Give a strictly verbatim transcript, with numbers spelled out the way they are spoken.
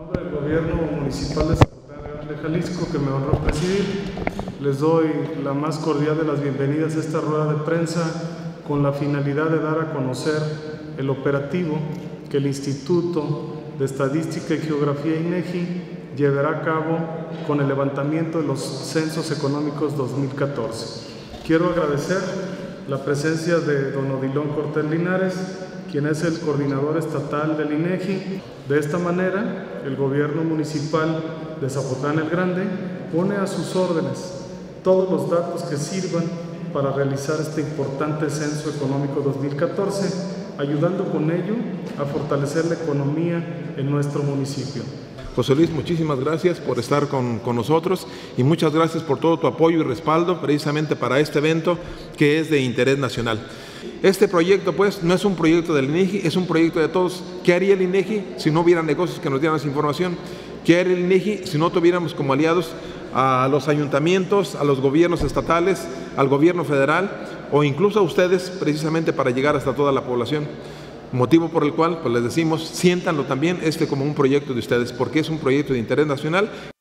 nombre del Gobierno Municipal de Zapotlán de Jalisco, que me honró presidir, les doy la más cordial de las bienvenidas a esta rueda de prensa con la finalidad de dar a conocer el operativo que el Instituto de Estadística y Geografía INEGI llevará a cabo con el levantamiento de los censos económicos dos mil catorce. Quiero agradecer la presencia de don Odilon Cortés Linares, quien es el coordinador estatal del INEGI. De esta manera, el gobierno municipal de Zapotlán el Grande pone a sus órdenes todos los datos que sirvan para realizar este importante censo económico dos mil catorce, ayudando con ello a fortalecer la economía en nuestro municipio. José Luis, muchísimas gracias por estar con, con nosotros y muchas gracias por todo tu apoyo y respaldo precisamente para este evento que es de interés nacional. Este proyecto, pues, no es un proyecto del INEGI, es un proyecto de todos. ¿Qué haría el INEGI si no hubiera negocios que nos dieran esa información? ¿Qué haría el INEGI si no tuviéramos como aliados a los ayuntamientos, a los gobiernos estatales, al gobierno federal o incluso a ustedes precisamente para llegar hasta toda la población? Motivo por el cual, pues les decimos, siéntanlo también este como un proyecto de ustedes, porque es un proyecto de interés nacional.